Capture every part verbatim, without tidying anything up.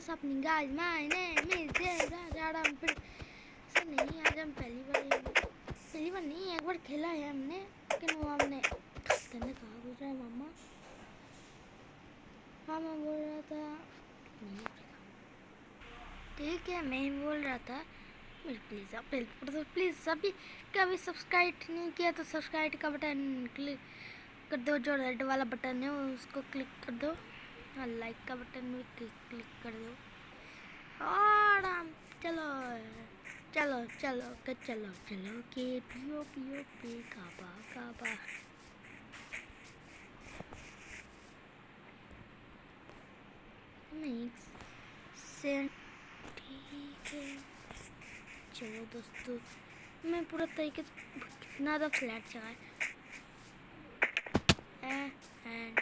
What's happening guys, my name is Jayaram. फिर sir नहीं, आज हम पहली बार पहली बार नहीं एक बार खेला है हमने, लेकिन वो हमने कहने कहा बोल रहा है मामा मामा बोल रहा था ठीक है, मैं ही बोल रहा था प्लीज़ आप प्लीज़ सभी कभी सब्सक्राइब नहीं किया तो सब्सक्राइब का बटन क्लिक कर दो, जो रेड वाला बटन है उसको क्लिक कर दो, और लाइक का बटन भी क्लिक कर दो। और हम चलो चलो चलो के चलो चलो के पियो पियो पे काबा काबा। नहीं से ठीक है, चलो दोस्तों मैं पूरा तरीके से कितना तो फ्लैट चला है एंड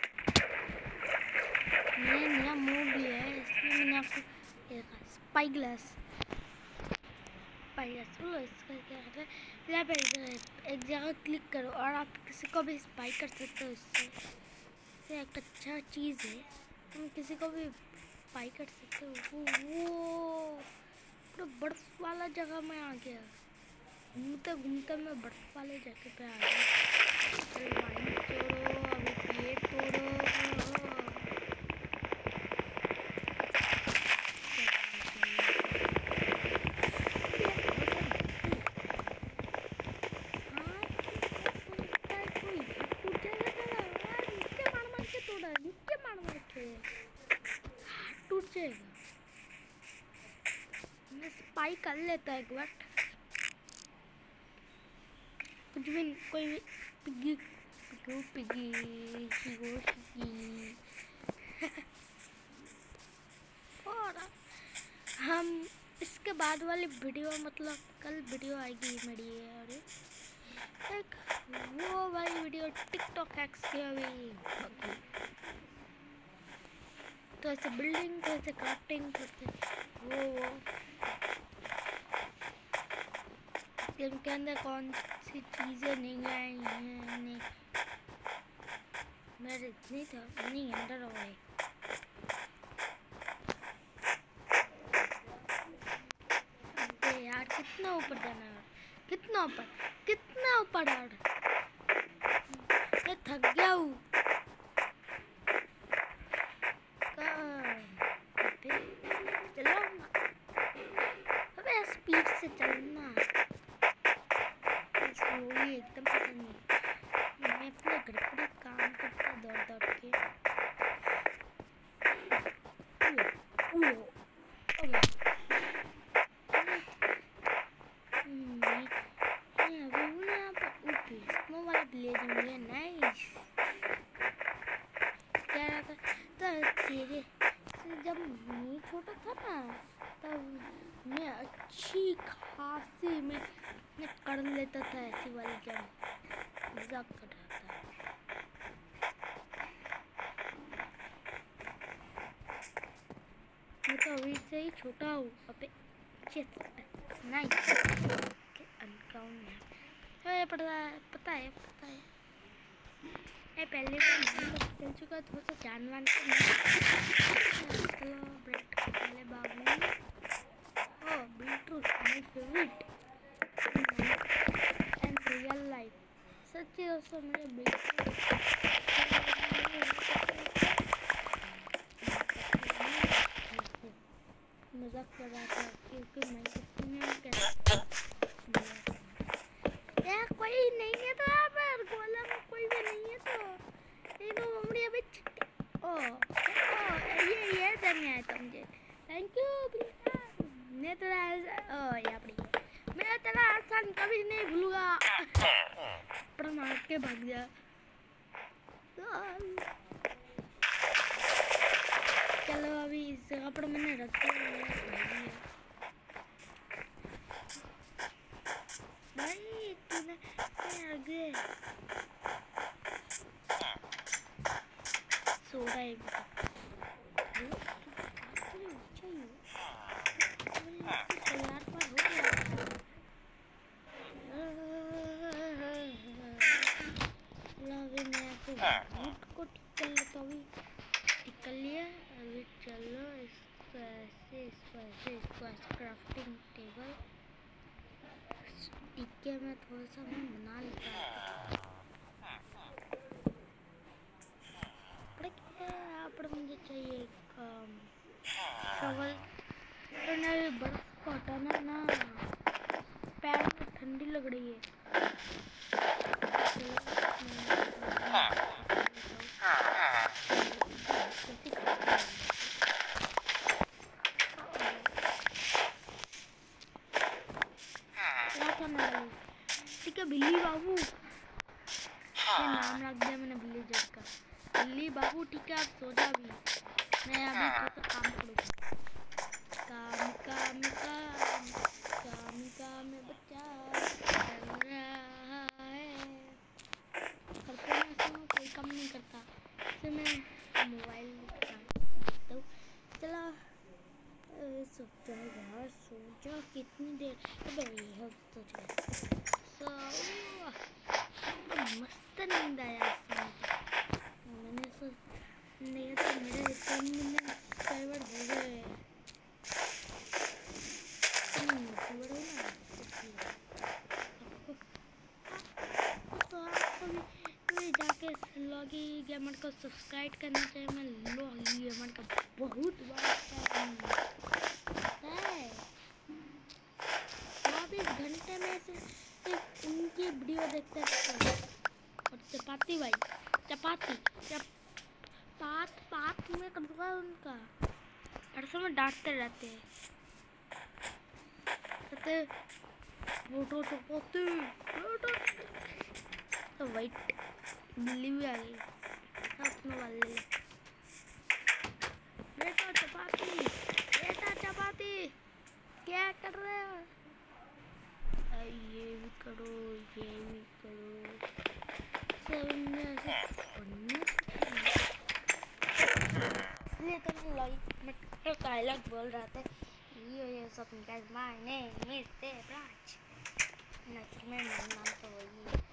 मैंने नया मूव लिया है, इसमें मैंने आपको स्पाई ग्लास स्पाई ग्लास बोलो इसका क्या कहते हैं। यहाँ पे एक जगह क्लिक करो और आप किसी को भी स्पाई कर सकते हो, इससे इससे एक अच्छा चीज़ है, तुम किसी को भी स्पाई कर सकते हो। वो पूरा बर्फ वाला जगह में आ गया, घूमते घूमते मैं बर्फ वाले जगह पे आ गया। वाइन तोड़ो, अभी पेड़ तोड़ो, नीचे मार मार के टूट जाएगा। मैं स्पाई कर लेता है एक बार, कुछ भी कोई भी पिगी पिगो पिगी शिगो शिगी। और हम इसके बाद वाली वीडियो मतलब कल वीडियो आएगी मेरी, और एक वो वाली वीडियो टिकटॉक हैक्स की अभी, तो ऐसे बिल्डिंग तो ऐसे क्राफ्टिंग करते वो वो गेम के अंदर कौन सी चीज़ें नहीं आई हैं, नहीं मेरे इतनी था नहीं अंदर हो गए। अबे यार कितना ऊपर जाना है, कितना ऊपर कितना ऊपर यार, मैं थक गया हूँ। चलो अबे स्पीड से चलना, स्लोली एकदम पसंद नहीं, मैं अपने घर पर काम करता दौड़ दौड़ के। ओ, ओ, ले दूंगी। नाइस क्या रहा था तो तेरे जब मैं छोटा था ना तब मैं अच्छी खासी में मैं कर लेता था ऐसी वाली गेम, मजाक कर रहा था। मैं तो अभी से ही छोटा हूँ। अबे नाइस अनकाउंट है, पता है पता है पता है मैं पहले तो चल चुका, थोड़ा सा जानवर चलो ब्रेड पहले बाबू। Oh beetroot my favourite and real life, सच्ची दोस्तों मुझे बीटरूट मजाक कर रहा था क्योंकि मैं कितने में क्या यार कोई नहीं है तो यहाँ पर गोला में कोई भी नहीं है, तो नहीं तो मम्मी अभी ओ ओ ये ये करने आया था मुझे, थैंक यू। मैं तेरा ओ यहाँ पर मैं तेरा आसान कभी नहीं भूलूंगा, पर मार के भाग गया। चलो अभी इस जगह पर मैंने रख दिया भाई, तूने आगे सोडा है तैयार पर हो गया। अभी मैं आपको को ठीक कर लेता हूँ, ठीक कर लिया। अभी चलो इस इसको ऐसे इसको ऐसे इसको ऐसे क्राफ्टिंग टेबल टिक्के में थोड़ा सा मैं बना लेता हूँ। यहाँ पर मुझे चाहिए एक शवल। तो बर्फ को हटाना ना, पैर में ठंडी लग रही है। ठीक है बिल्ली बाबू, ये नाम रख दिया मैंने बिल्ली जज का। बिल्ली बाबू ठीक है, आप सो जा भी, मैं अभी थोड़ा काम करूँगा। काम काम काम काम काम बच्चा कर रहा है, करते हैं कोई काम नहीं करता। फिर मैं मोबाइल देखता हूँ। चला सो यार, सो जा कितनी देर हो तो सो मस्त नींद आया इसमें। मैंने सो नहीं तो मेरे टेन मिलियन सब्सक्राइबर हो गए। तो आपको भी जाके लॉगी गेमर को सब्सक्राइब करना चाहिए। मैं लॉगी गेमर का बहुत बड़ा फैन है। चौबीस घंटे में से उनकी वीडियो देखते हैं। और चपाती भाई, चपाती चपात पात में करूँगा उनका, हर में डांटते रहते हैं, कहते फोटो चपाती। तो वाइट बिल्ली भी आ गई, हंसने वाले। बेटा चपाती, बेटा चपाती, क्या कर रहे हो? ये भी करो, ये भी करो, सब इसलिए तो लाइक मैं डायलॉग बोल रहा था। ये ये सब guys, my name is Devraj. नचर में मेरा नाम तो वही है।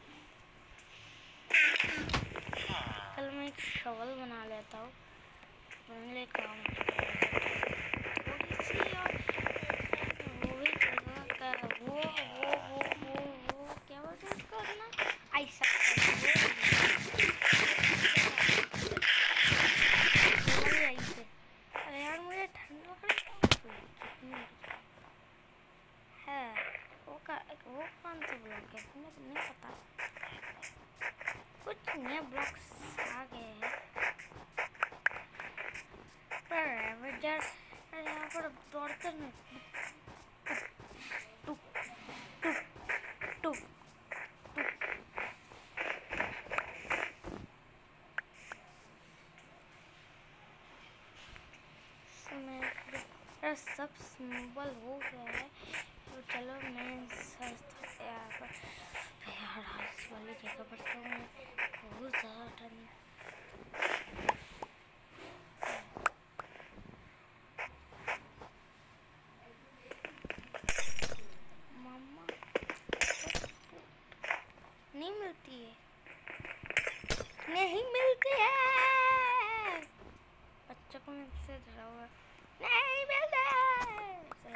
कल मैं एक शॉल बना लेता हूँ, बनने काम थोड़ी सी और वो भी कर वो वो वो वो वो क्या बोलते हैं उसको ना, ऐसा ऐसे। अरे यार मुझे ठंड लग रही है। वो का वो कौन सा ब्लॉक है मुझे नहीं पता, कुछ नए ब्लॉक्स आ गए हैं पर एवेंजर्स। अरे यहाँ पर दौड़ते नहीं, टुक टुक टुक टुक सब सिंबल हो गया है। तो चलो मैं यहाँ पर यार हाउस वाली जगह पर तो मैं बहुत ज़्यादा ठंड। मामा नहीं मिलती है, नहीं मिलती है, बच्चों को मुझसे डरा हुआ नहीं मिलता है।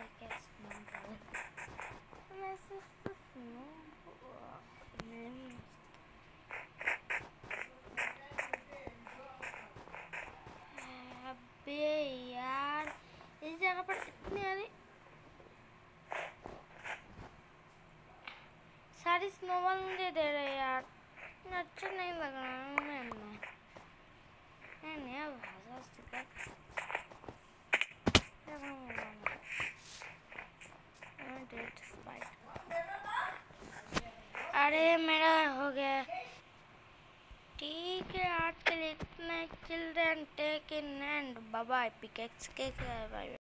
अबे यार इस जगह पर इतनी सारी सारी स्नोबॉल मुझे दे रहे यार, अच्छा नहीं लग रहा है। मैं मैं नया भाषा सीखा। अरे मेरा हो गया। ठीक है आज के लिए इतना। Children take in and bye bye. पिकेक्स के बाय।